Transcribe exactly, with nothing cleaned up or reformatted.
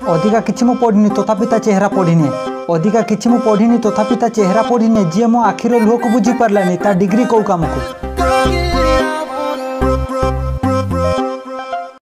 अधिका किछि मु पढ़िनी तथापि ता चेहरा पढ़िने अधिका किछि मु पढ़िनी तथापि ता चेहरा पढ़िने जी मो आखिर लुह को बुझी पारलानी ता डिग्री कौ काम को।